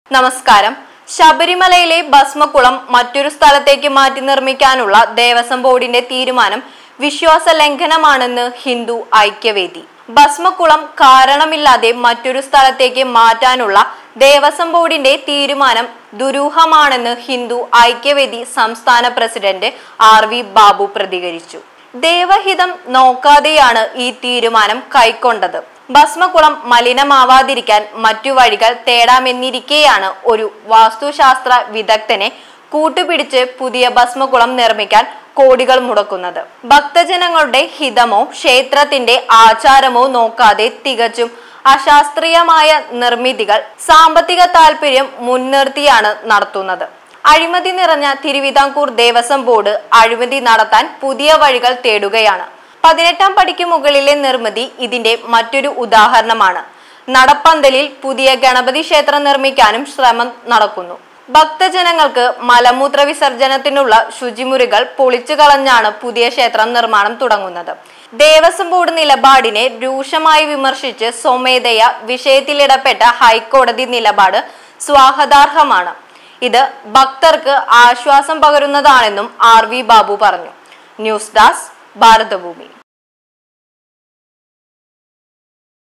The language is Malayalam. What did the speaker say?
നമസ്കാരം. ശബരിമലയിലെ ഭസ്മക്കുളം മറ്റൊരു സ്ഥലത്തേക്ക് മാറ്റി നിർമ്മിക്കാനുള്ള ദേവസ്വം ബോർഡിന്റെ തീരുമാനം വിശ്വാസ ലംഘനമാണെന്ന് ഹിന്ദു ഐക്യവേദി. ഭസ്മക്കുളം കാരണമില്ലാതെ മറ്റൊരു സ്ഥലത്തേക്ക് മാറ്റാനുള്ള ദേവസ്വം ബോർഡിന്റെ തീരുമാനം ദുരൂഹമാണെന്ന് ഹിന്ദു ഐക്യവേദി സംസ്ഥാന പ്രസിഡന്റ് RV ബാബു പ്രതികരിച്ചു. ദേവഹിതം നോക്കാതെയാണ് ഈ തീരുമാനം കൈക്കൊണ്ടത്. ഭസ്മക്കുളം മലിനമാവാതിരിക്കാൻ മറ്റു വഴികൾ തേടാമെന്നിരിക്കെയാണ് ഒരു വാസ്തുശാസ്ത്ര വിദഗ്ധനെ കൂട്ടുപിടിച്ച് പുതിയ ഭസ്മക്കുളം നിർമ്മിക്കാൻ കോടികൾ മുടക്കുന്നത്. ഭക്തജനങ്ങളുടെ ഹിതമോ ക്ഷേത്രത്തിന്റെ ആചാരമോ നോക്കാതെ തികച്ചും അശാസ്ത്രീയമായ നിർമ്മിതികൾ സാമ്പത്തിക താല്പര്യം മുൻനിർത്തിയാണ് നടത്തുന്നത്. അഴിമതി നിറഞ്ഞ തിരുവിതാംകൂർ ദേവസ്വം ബോർഡ് അഴിമതി നടത്താൻ പുതിയ വഴികൾ തേടുകയാണ്. 18ാം പടിക്ക് മുകളിലെ നിർമ്മിതി ഇതിന്റെ മറ്റൊരു ഉദാഹരണമാണ്. നടപ്പന്തലിൽ പുതിയ ഗണപതി ക്ഷേത്രം നിർമ്മിക്കാനും ശ്രമം നടക്കുന്നു. ഭക്തജനങ്ങൾക്ക് മലമൂത്ര വിസർജനത്തിനുള്ള ശുചിമുറികൾ പൊളിച്ചു കളഞ്ഞാണ് പുതിയ ക്ഷേത്രം നിർമ്മാണം തുടങ്ങുന്നത്. ദേവസ്വം ബോർഡ് നിലപാടിനെ രൂക്ഷമായി വിമർശിച്ച് സ്വമേധയാ വിഷയത്തിലിടപെട്ട ഹൈക്കോടതി നിലപാട് സ്വാഗതാർഹമാണ്. ഇത് ഭക്തർക്ക് ആശ്വാസം പകരുന്നതാണെന്നും RV ബാബു പറഞ്ഞു. News desk Bharathabhoomi.